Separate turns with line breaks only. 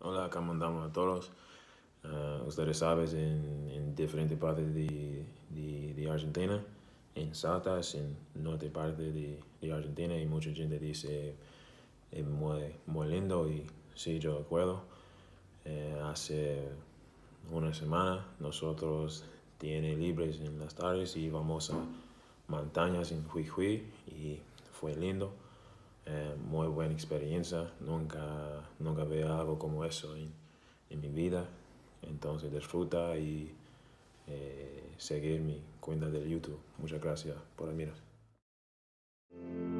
Hola, ¿cómo andamos a todos? Ustedes saben, en diferentes partes de Argentina, en Salta, es en norte parte de Argentina, y mucha gente dice es muy lindo y sí, yo recuerdo. Hace una semana nosotros tiene libres en las tardes y vamos a montañas en Jujuy y fue lindo. Muy buena experiencia, nunca veo algo como eso en mi vida. Entonces disfruta y seguir mi cuenta de YouTube. Muchas gracias por mirar.